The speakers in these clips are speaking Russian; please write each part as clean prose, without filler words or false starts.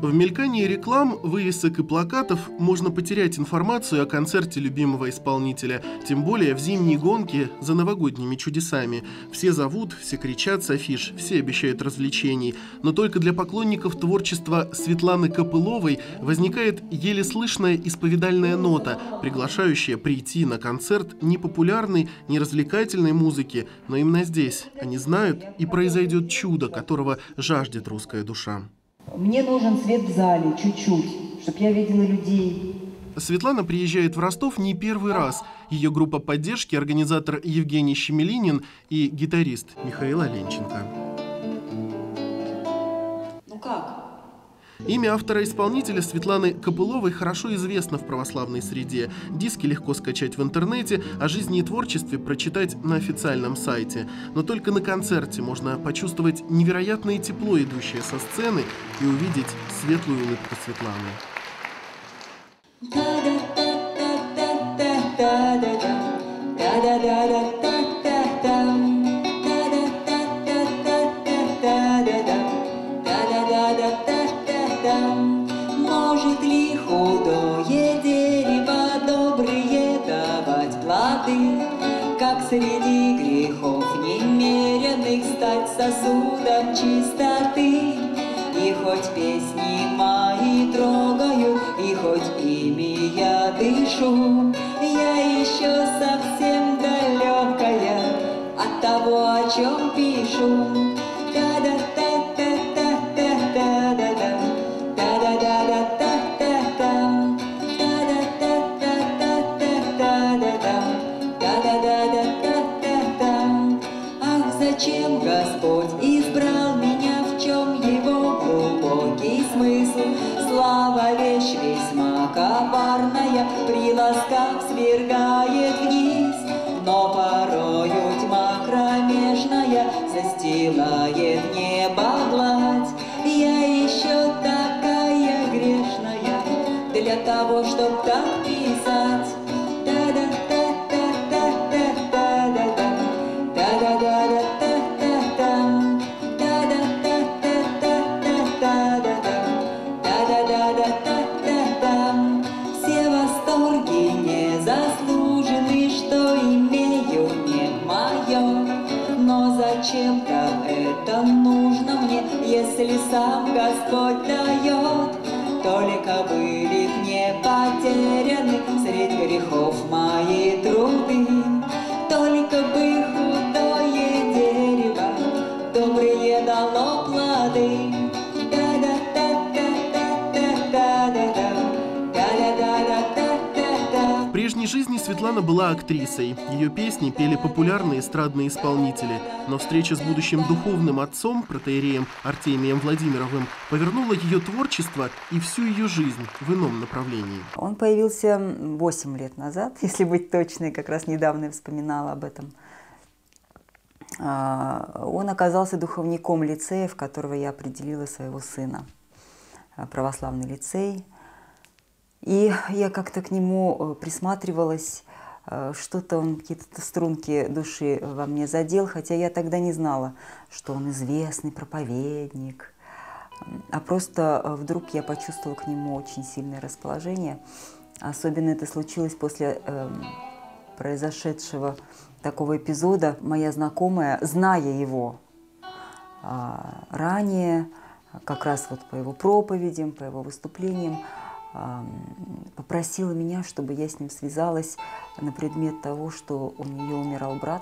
В мелькании реклам, вывесок и плакатов можно потерять информацию о концерте любимого исполнителя, тем более в зимние гонки за новогодними чудесами. Все зовут, все кричат с афиш, все обещают развлечений. Но только для поклонников творчества Светланы Копыловой возникает еле слышная исповедальная нота, приглашающая прийти на концерт не популярной, не развлекательной музыки, но именно здесь они знают, и произойдет чудо, которого жаждет русская душа. Мне нужен свет в зале, чуть-чуть, чтобы я видела людей. Светлана приезжает в Ростов не первый раз. Ее группа поддержки — организатор Евгений Щемелинин и гитарист Михаил Оленченко. Ну как? Имя автора-исполнителя Светланы Копыловой хорошо известно в православной среде. Диски легко скачать в интернете, о жизни и творчестве прочитать на официальном сайте. Но только на концерте можно почувствовать невероятное тепло, идущее со сцены, и увидеть светлую улыбку Светланы. Может ли худое дерево добрые давать плоды, как среди грехов немеренных стать сосудом чистоты? И хоть песни мои трогают, и хоть ими я дышу, я еще совсем далекая от того, о чем пишу. Зачем Господь избрал меня, в чем его глубокий смысл? Слава вещь весьма коварная, приласкав свергает вниз, но порою тьма кромешная застилает небо гладь. Я еще такая грешная для того, чтоб так писать. Все восторги незаслуженны, что имею не мое. Но зачем-то это нужно мне, если сам Господь дает? Только были б не потеряны средь грехов мои труды, только бы худое дерево добрые дало плоды. В прежней жизни Светлана была актрисой. Ее песни пели популярные эстрадные исполнители. Но встреча с будущим духовным отцом, протоиереем Артемием Владимировым, повернула ее творчество и всю ее жизнь в ином направлении. Он появился 8 лет назад, если быть точной, как раз недавно я вспоминала об этом. Он оказался духовником лицея, в которого я определила своего сына. Православный лицей. И я как-то к нему присматривалась, что-то он, какие-то струнки души во мне задел, хотя я тогда не знала, что он известный проповедник. А просто вдруг я почувствовала к нему очень сильное расположение. Особенно это случилось после произошедшего такого эпизода. Моя знакомая, зная его ранее, как раз вот по его проповедям, по его выступлениям, попросила меня, чтобы я с ним связалась на предмет того, что у нее умирал брат.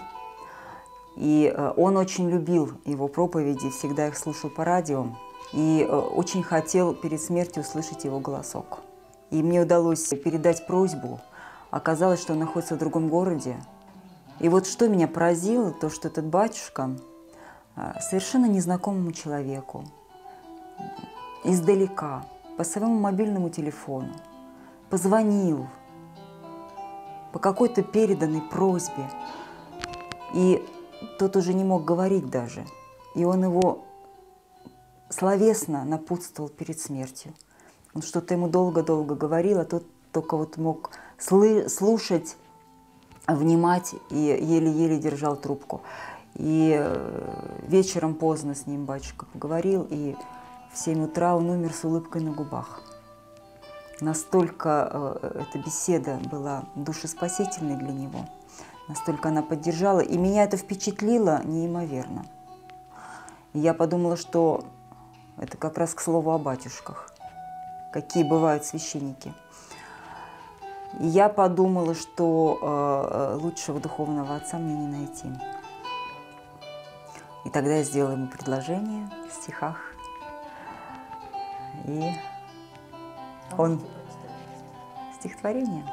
И он очень любил его проповеди, всегда их слушал по радио, и очень хотел перед смертью услышать его голосок. И мне удалось передать просьбу. Оказалось, что он находится в другом городе. И вот что меня поразило, то, что этот батюшка совершенно незнакомому человеку издалека, по своему мобильному телефону, позвонил по какой-то переданной просьбе. И тот уже не мог говорить даже. И он его словесно напутствовал перед смертью. Он что-то ему долго-долго говорил, а тот только вот мог слушать, внимать и еле-еле держал трубку. И вечером поздно с ним батюшка поговорил, и в 7 утра он умер с улыбкой на губах. Настолько эта беседа была душеспасительной для него, настолько она поддержала, и меня это впечатлило неимоверно. И я подумала, что это как раз к слову о батюшках, какие бывают священники. И я подумала, что лучшего духовного отца мне не найти. И тогда я сделала ему предложение в стихах. И он... Стихотворение.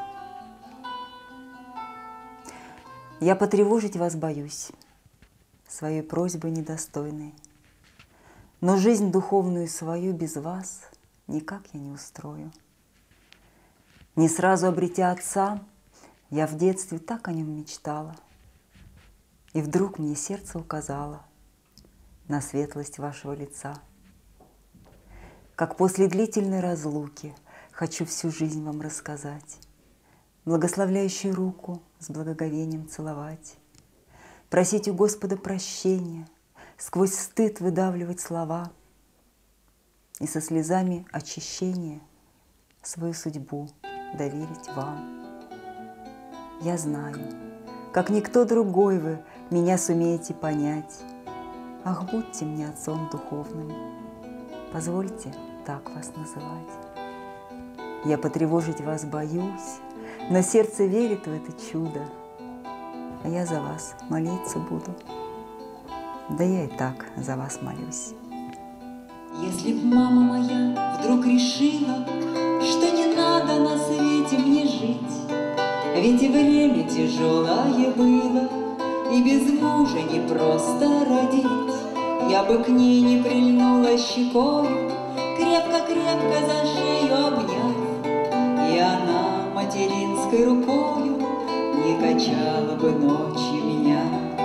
«Я потревожить вас боюсь, своей просьбой недостойной, но жизнь духовную свою без вас никак я не устрою. Не сразу обретя отца, я в детстве так о нем мечтала, и вдруг мне сердце указало на светлость вашего лица. Как после длительной разлуки хочу всю жизнь вам рассказать, благословляющую руку с благоговением целовать, просить у Господа прощения, сквозь стыд выдавливать слова и со слезами очищения свою судьбу доверить вам. Я знаю, как никто другой вы меня сумеете понять. Ах, будьте мне отцом духовным, позвольте так вас называть. Я потревожить вас боюсь, но сердце верит в это чудо, а я за вас молиться буду. Да я и так за вас молюсь. Если б мама моя вдруг решила, что не надо на свете мне жить, ведь и время тяжелое было, и без мужа не просто родить, я бы к ней не прильнула щекою, крепко-крепко за шею обняв, и она материнской рукою не качала бы ночью меня.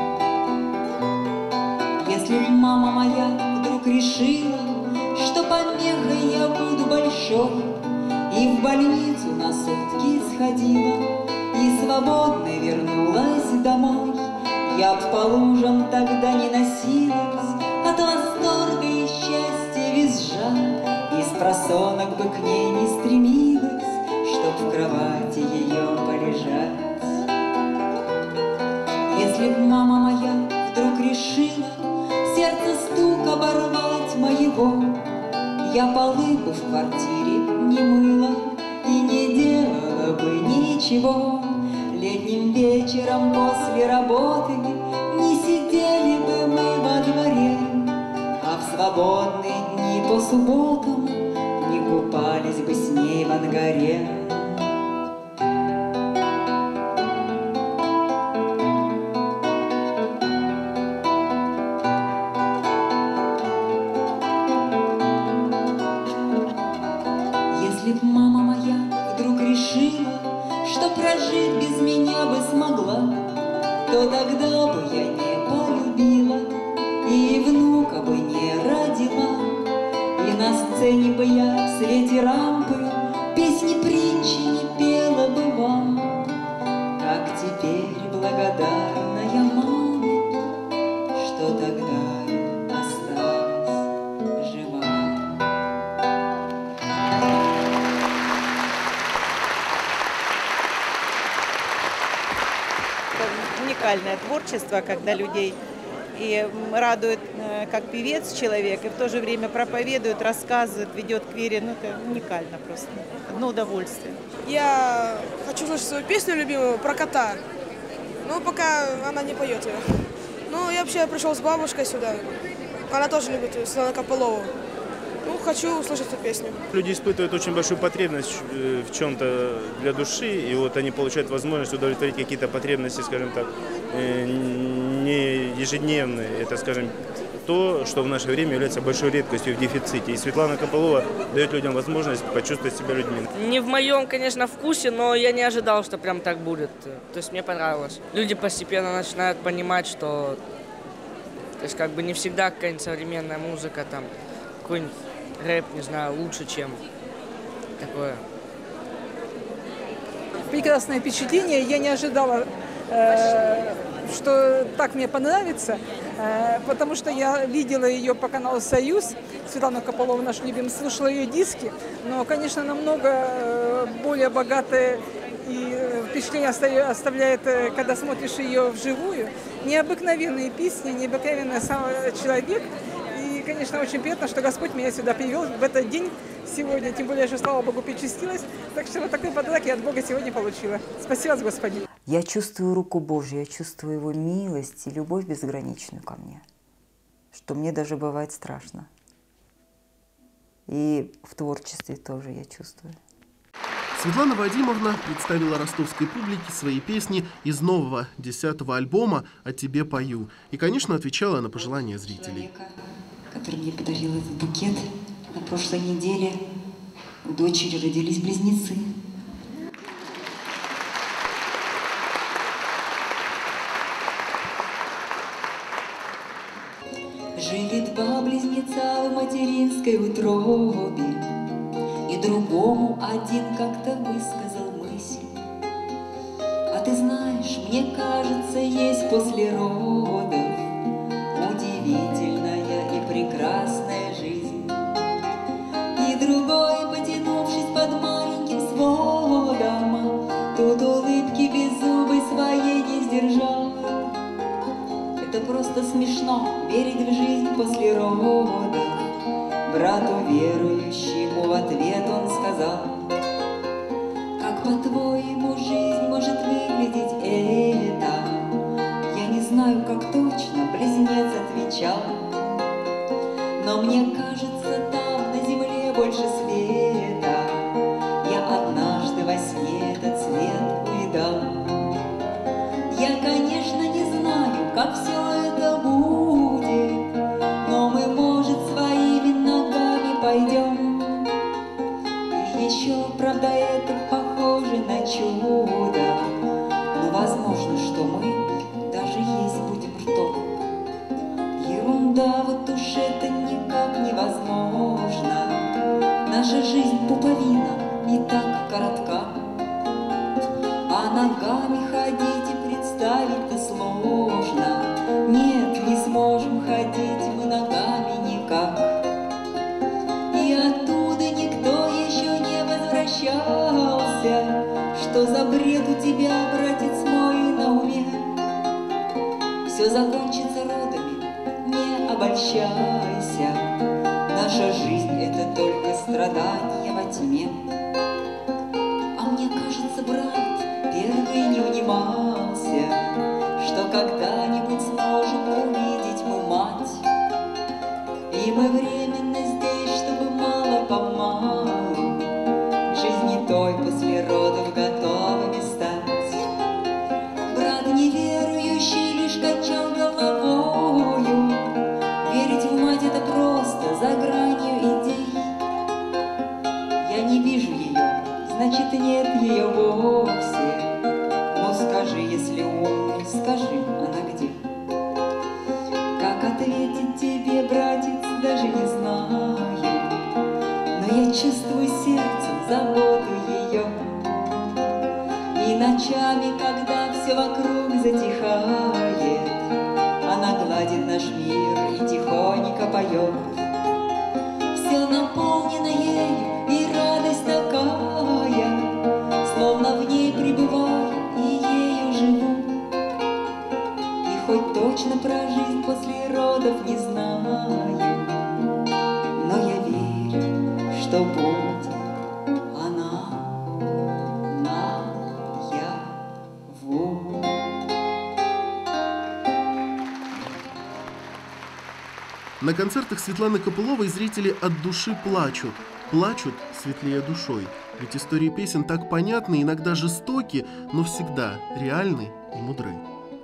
Если б мама моя вдруг решила, что помехой я буду большой, и в больницу на сутки сходила, и свободной вернулась домой, я б по лужам тогда не носилась, от восторга и счастья визжа, и спросонок бы к ней не стремилась, чтоб в кровати ее полежать. Если б мама моя вдруг решила сердце стук оборвать моего, я полы бы в квартире не мыла и не делала бы ничего. Летним вечером после работы не сидели бы мы во дворе, а в свободные дни по субботам не купались бы с ней в ангаре. Если б мама моя вдруг решила, что прожить без меня бы смогла, то тогда бы я не полюбила и внука бы не родила, и на сцене бы я в свете рампы песни притчи не пела бы вам, как теперь благодарная маме, что тогда осталась жива. Уникальное творчество, когда людей и радует как певец человек, и в то же время проповедует, рассказывает, ведет к вере. Ну, это уникально просто. Одно удовольствие. Я хочу слушать свою песню любимую про кота, но пока она не поет ее. Ну, я вообще пришел с бабушкой сюда, она тоже любит Светлану Копылову. Ну, хочу услышать эту песню. Люди испытывают очень большую потребность в чем-то для души, и вот они получают возможность удовлетворить какие-то потребности, скажем так, не ежедневные. Это, скажем, то, что в наше время является большой редкостью в дефиците. И Светлана Копылова дает людям возможность почувствовать себя людьми. Не в моем, конечно, вкусе, но я не ожидал, что прям так будет. То есть мне понравилось. Люди постепенно начинают понимать, что то есть как бы не всегда какая-нибудь современная музыка, там, какой-нибудь рэп, не знаю, лучше, чем такое. Прекрасное впечатление. Я не ожидала, что так мне понравится, потому что я видела ее по каналу «Союз», Светлану Копылову, нашу любимую, слушала ее диски, но, конечно, намного более богатые и впечатление оставляет, когда смотришь ее вживую. Необыкновенные песни, необыкновенный сам человек. И, конечно, очень приятно, что Господь меня сюда привел в этот день сегодня. Тем более, что, слава Богу, причастилась. Так что вот такой подарок я от Бога сегодня получила. Спасибо, Господи. Я чувствую руку Божью, я чувствую Его милость и любовь безграничную ко мне, что мне даже бывает страшно. И в творчестве тоже я чувствую. Светлана Вадимовна представила ростовской публике свои песни из нового 10-го альбома «О тебе пою». И, конечно, отвечала на пожелания зрителей. Который мне подарил этот букет на прошлой неделе. У дочери родились близнецы. Жили два близнеца в материнской утробе, и другому один как-то высказал мысль: а ты знаешь, мне кажется, есть после родов удивительная и прекрасная жизнь. И другой, потянувшись под маленьким сводом, тут улыбки беззубой своей не сдержал. Это просто смешно верить в жизнь после родов. Брату верующему в ответ он сказал: как по-твоему жизнь может выглядеть это? Я не знаю, как точно, близнец отвечал, но мне кажется, там на земле больше света. Я однажды во сне этот свет увидал. Я, конечно, не знаю, как все это будет, но мы, может, своими ногами пойдем. И еще, правда, это похоже на чудо, но возможно, что мы даже есть будем ртом. Ерунда, вот уж это никак невозможно. Наша жизнь пуповина и так коротка, а ногами ходить и представить-то сложно. Нет, не сможем ходить мы ногами никак. И оттуда никто еще не возвращался. Что за бред у тебя, братец мой, на уме? Все закончится родами, не обольщайся. Наша жизнь — это только страдания во тьме. А мне кажется, брат первый не унимался, что когда-нибудь сможем увидеть мы мать. И мы временно здесь, чтобы мало-помалу жизни той после родов готовыми стать. Брат неверующий лишь качал головою. Верить в мать — это просто за гранью идей. Я не вижу ее, значит, нет ее вовсе. Но скажи, если умный, скажи, она где? Как ответить тебе, братец, даже не знаю, но я чувствую сердцем заботу ее. И ночами, когда все вокруг затихает, она гладит наш мир и тихонько поет. Все наполнено ею, и радость такая, словно в ней пребываю и ею живу. И хоть точно про жизнь после родов не знаю, но я верю, что будет она наяву. На концертах Светланы Копыловой зрители от души плачут. Плачут светлее душой. Ведь истории песен так понятны, иногда жестоки, но всегда реальны и мудры.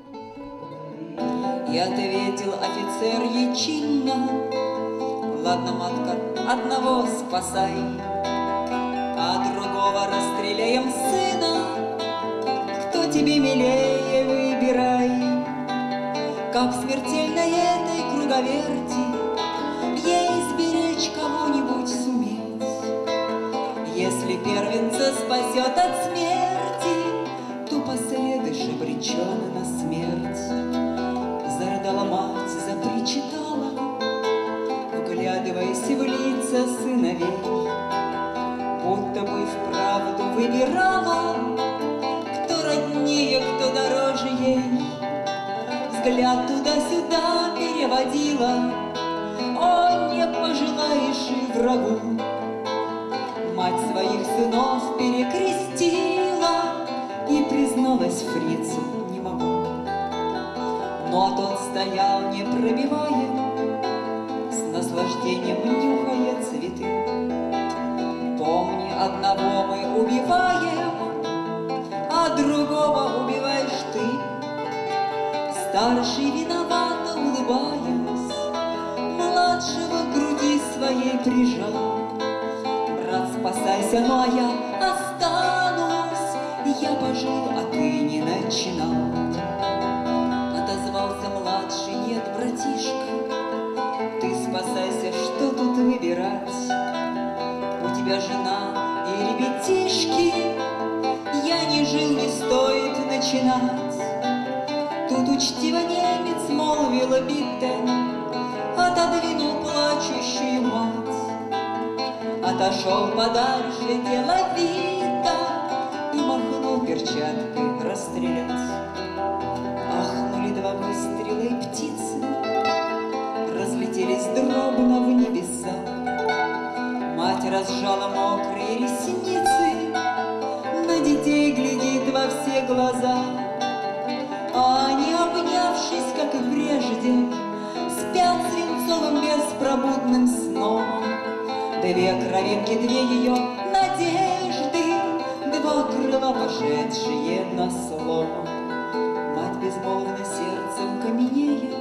И ответил офицер ей чинно: ладно, матка, одного спасай, а другого расстреляем сына. Кто тебе милее, выбирай. Как в смертельной этой круговерти ей сберечь кого-нибудь суметь. Если первенца спасет от смерти, то последуешь обречен на смерть. взгляд туда-сюда переводила. О, не пожелаешь и врагу. Мать своих сынов перекрестила и призналась фрицу: не могу. Но тот стоял, не пробивая, с наслаждением нюхая цветы. Помни, одного мы убиваем, а другого убиваешь ты. Старший виновато улыбаясь, младшего к груди своей прижал. Брат, спасайся, но я останусь, я пожил, а ты не начинал. Отозвался младший: нет, братишка, ты спасайся, что тут выбирать? У тебя жена и ребятишки, я не жил, не стоит начинать. Тут учтиво немец молвил Битте, отодвинул плачущую мать. Отошел подальше деловито и махнул перчаткой расстрелять. Ахнули два выстрела, и птицы разлетелись дробно в небеса. Мать разжала мокрые ресницы, на детей глядит во все глаза. А они, обнявшись, как и прежде, спят свинцовым беспробудным сном. Две кровинки, две ее надежды, два крыла, пошедшие на слом. Мать безмолвно сердцем каменеет,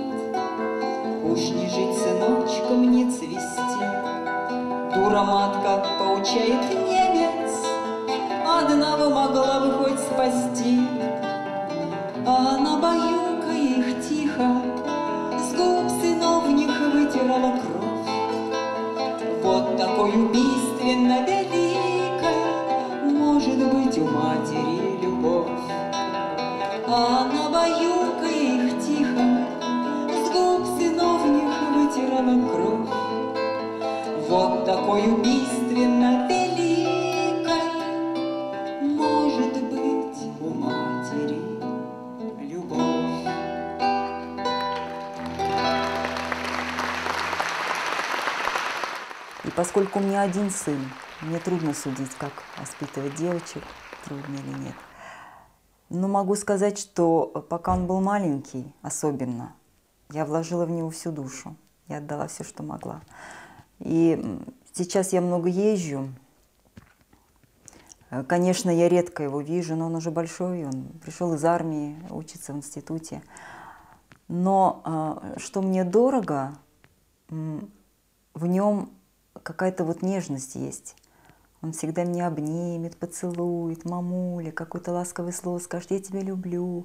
уж не жить сыночком, не цвести. Дура матка, поучает немец, одного могла бы хоть спасти. А она, баюкая их тихо, с губ сынов них вытирала кровь. Вот такой убийственно великая может быть у матери любовь. А она, баюкая их тихо, с губ сынов них вытирала кровь. Вот такой убийственно великой может быть у матери любовь. И поскольку у меня один сын, мне трудно судить, как воспитывать девочек, трудно или нет. Но могу сказать, что пока он был маленький, особенно, я вложила в него всю душу, я отдала все, что могла. И сейчас я много езжу. Конечно, я редко его вижу, но он уже большой, он пришел из армии, учится в институте. Но что мне дорого, в нем какая-то вот нежность есть. Он всегда меня обнимет, поцелует: мамуля, какое-то ласковое слово скажет: я тебя люблю.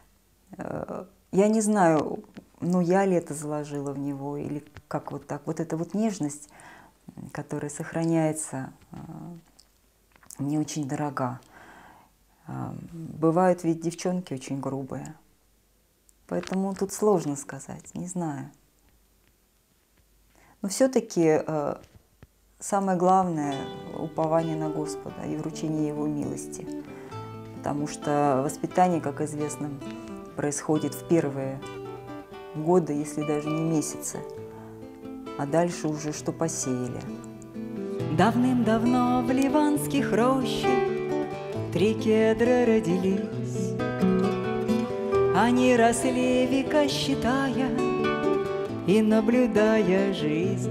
Я не знаю, ну я ли это заложила в него, или как вот так. Вот эта вот нежность, которая сохраняется, мне очень дорога. Бывают ведь девчонки очень грубые. Поэтому тут сложно сказать, не знаю. Но все-таки самое главное – упование на Господа и вручение Его милости. Потому что воспитание, как известно, происходит в первые годы, если даже не месяцы. А дальше уже что посеяли. Давным-давно в ливанских рощах 3 кедра родились. Они росли, века считая и наблюдая жизнь.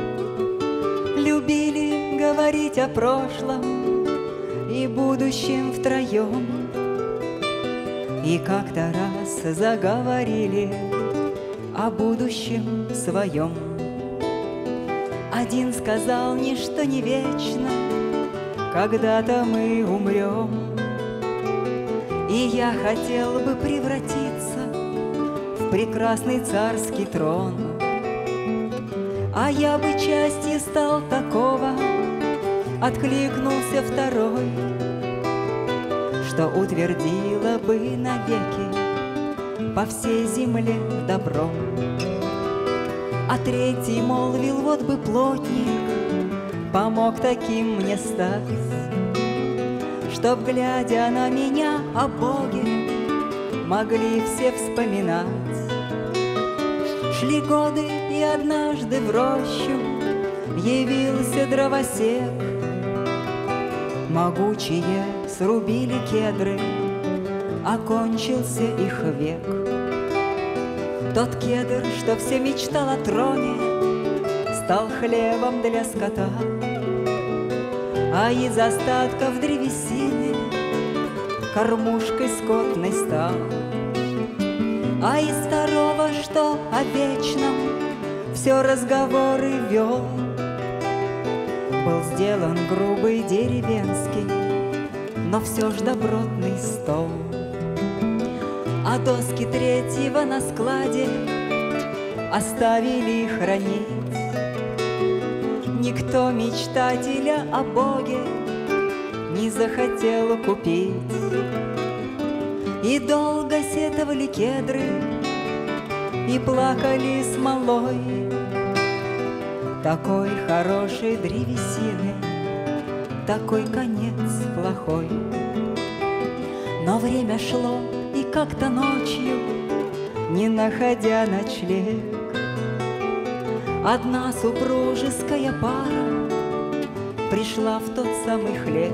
Любили говорить о прошлом и будущем втроем. И как-то раз заговорили о будущем своем. Один сказал: ничто не вечно, когда-то мы умрем. И я хотел бы превратиться в прекрасный царский трон. А я бы частью стал такого, откликнулся второй, что утвердило бы навеки по всей земле добро. А третий молвил: вот бы плотник помог таким мне стать, чтоб, глядя на меня, о Боге могли все вспоминать. Шли годы, и однажды в рощу явился дровосек. Могучие срубили кедры, окончился их век. Тот кедр, что все мечтал о троне, стал хлебом для скота, а из остатков древесины кормушкой скотной стал. А из второго, что о вечном все разговоры вел, был сделан грубый деревенский, но все ж добротный стол. А доски третьего на складе оставили хранить. Никто мечтателя о Боге не захотел купить. И долго сетовали кедры, и плакали смолой. Такой хорошей древесины, такой конец плохой. Но время шло, и как-то ночью, не находя ночлег, одна супружеская пара пришла в тот самый хлев.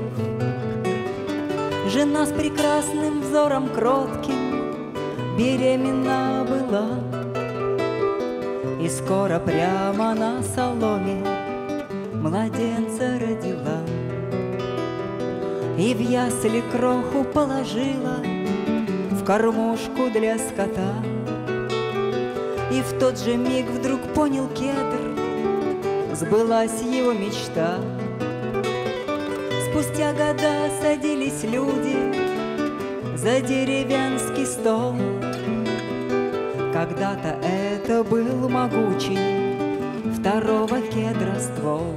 Жена с прекрасным взором кротким беременна была, и скоро прямо на соломе младенца родила. И в ясли кроху положила, в кормушку для скота. И в тот же миг вдруг понял кедр, сбылась его мечта. Спустя года садились люди за деревенский стол. Когда-то это был могучий второго кедра ствол.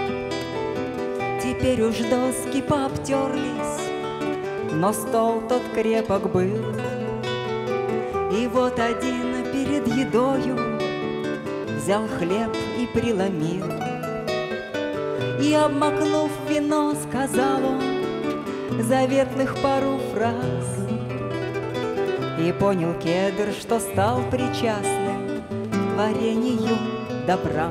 Теперь уж доски пообтерлись, но стол тот крепок был. И вот один перед едою взял хлеб и преломил. И, обмакнув вино, сказал он заветных пару фраз. И понял кедр, что стал причастным к варенью добра.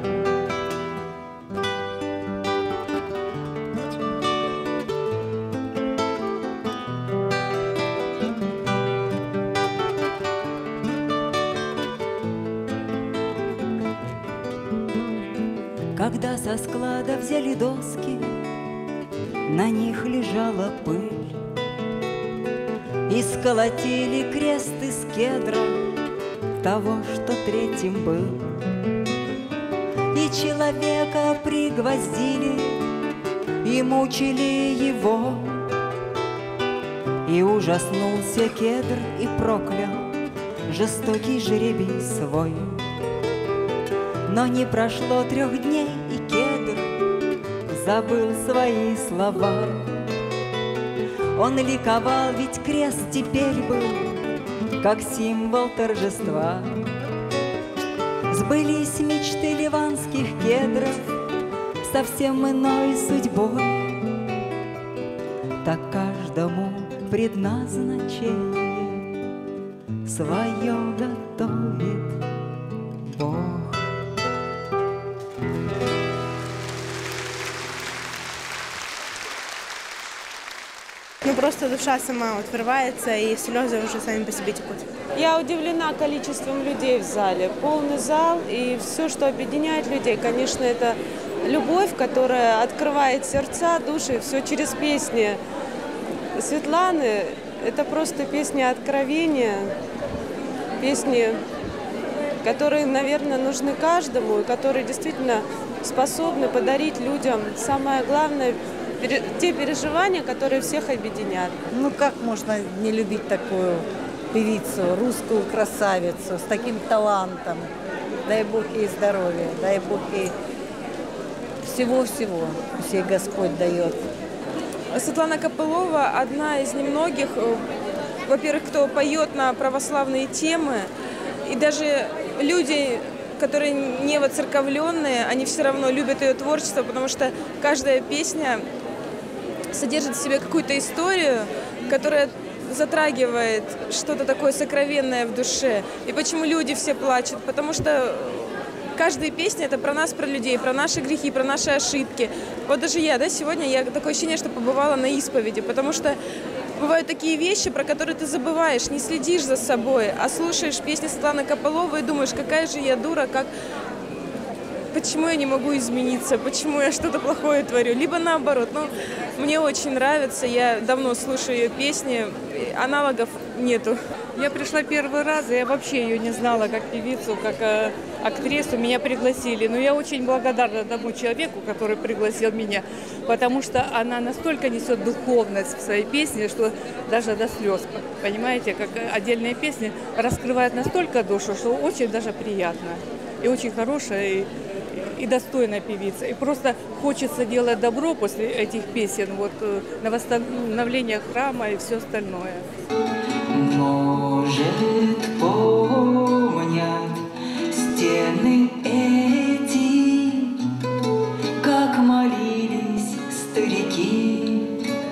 Когда со склада взяли доски, на них лежала пыль, и сколотили крест из кедра того, что третьим был. И человека пригвоздили, и мучили его, и ужаснулся кедр и проклял жестокий жребий свой. Но не прошло 3 дней, и кедр забыл свои слова. Он ликовал, ведь крест теперь был как символ торжества. Сбылись мечты ливанских кедров совсем иной судьбой. Так каждому предназначение свое готовит Бог. Ну, просто душа сама вот вырывается, и слезы уже сами по себе текут. Я удивлена количеством людей в зале. Полный зал, и все, что объединяет людей, конечно, это любовь, которая открывает сердца, души, все через песни Светланы. Это просто песни откровения, песни, которые, наверное, нужны каждому, и которые действительно способны подарить людям самое главное – те переживания, которые всех объединят. Ну как можно не любить такую певицу, русскую красавицу с таким талантом? Дай Бог ей здоровья, дай Бог ей всего-всего, пусть ей Господь дает. Светлана Копылова одна из немногих, во-первых, кто поет на православные темы, и даже люди, которые не воцерковленные, они все равно любят ее творчество, потому что каждая песня содержит в себе какую-то историю, которая затрагивает что-то такое сокровенное в душе. И почему люди все плачут? Потому что каждая песня – это про нас, про людей, про наши грехи, про наши ошибки. Вот даже я, сегодня я такое ощущение, что побывала на исповеди, потому что бывают такие вещи, про которые ты забываешь, не следишь за собой, а слушаешь песни Светланы Копыловой и думаешь, какая же я дура, почему я не могу измениться, почему я что-то плохое творю, либо наоборот. Мне очень нравится, я давно слушаю ее песни, аналогов нету. Я пришла первый раз, и я вообще ее не знала как певицу, как актрису, меня пригласили. Но я очень благодарна тому человеку, который пригласил меня, потому что она настолько несет духовность в своей песне, что даже до слез, понимаете, как отдельные песни раскрывают настолько душу, что очень даже приятно. И очень хорошая, и достойная певица. И просто хочется делать добро после этих песен, на восстановление храма и все остальное. Может, помнят стены эти, как молились старики.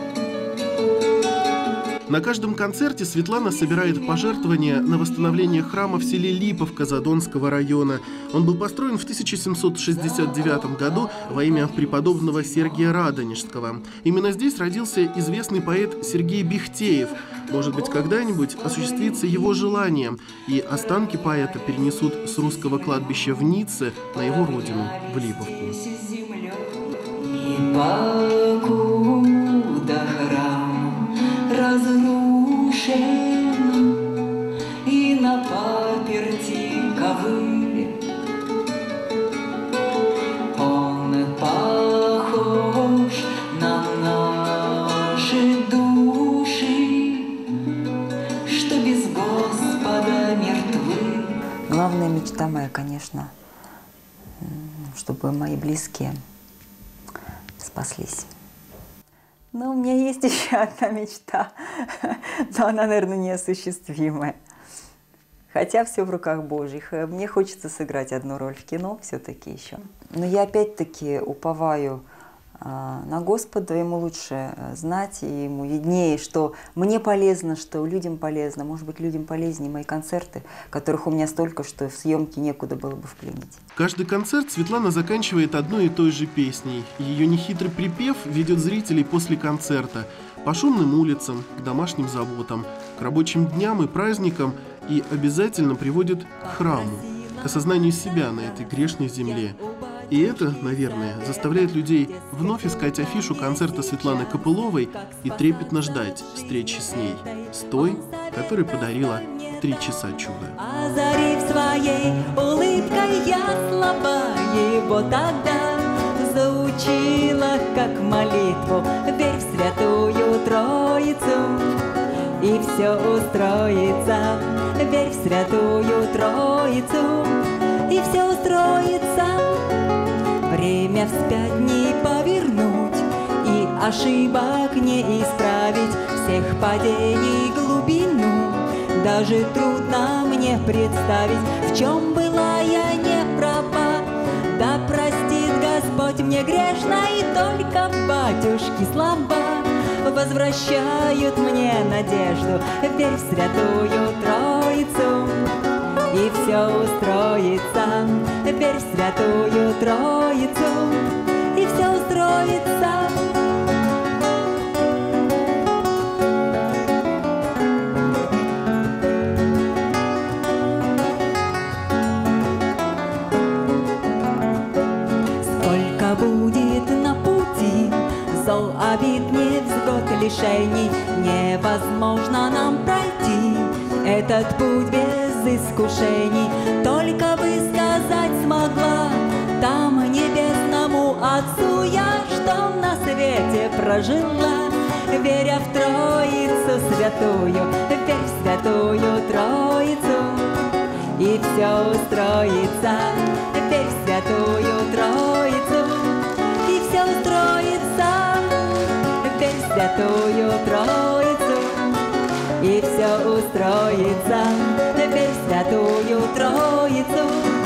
На каждом концерте Светлана собирает пожертвования на восстановление храма в селе Липовка Задонского района. Он был построен в 1769 году во имя преподобного Сергия Радонежского. Именно здесь родился известный поэт Сергей Бехтеев. Может быть, когда-нибудь осуществится его желание, и останки поэта перенесут с русского кладбища в Ницце на его родину, в Липовку. И покуда храм разрушен, и на паперти ковыль, он похож на наши души, что без Господа мертвы. Главная мечта моя, конечно, чтобы мои близкие спаслись. Но у меня есть еще одна мечта, но она, наверное, неосуществимая. Хотя все в руках Божьих. Мне хочется сыграть одну роль в кино все-таки еще. Но я опять-таки уповаю на Господа, ему лучше знать, и ему виднее, что мне полезно, что людям полезно. Может быть, людям полезнее мои концерты, которых у меня столько, что в съемке некуда было бы вклинить. Каждый концерт Светлана заканчивает одной и той же песней. Ее нехитрый припев ведет зрителей после концерта по шумным улицам, к домашним заботам, к рабочим дням и праздникам и обязательно приводит к храму, к осознанию себя на этой грешной земле. И это, наверное, заставляет людей вновь искать афишу концерта Светланы Копыловой и трепетно ждать встречи с ней, с той, которая подарила 3 часа чуда. Озарив своей улыбкой я слова его тогда заучила, как молитву, верь в святую Троицу, и все устроится, верь в святую Троицу, и все устроится. Время вспять не повернуть, и ошибок не исправить, всех падений глубину даже трудно мне представить, в чем была я не права. Да простит Господь мне грешно, и только батюшки слова возвращают мне надежду, верь в святую Троицу, и все устроится, верь в святую Троицу, и все устроится. Сколько будет на пути зол, обид, невзгод, лишений, невозможно нам пройти этот путь без искушений. Только бы сказать смогла там небесному Отцу я, что на свете прожила, веря в Троицу святую, верь в святую Троицу, и все устроится, верь в святую Троицу, и все устроится, верь в святую Троицу, и все устроится, верь в святую Троицу.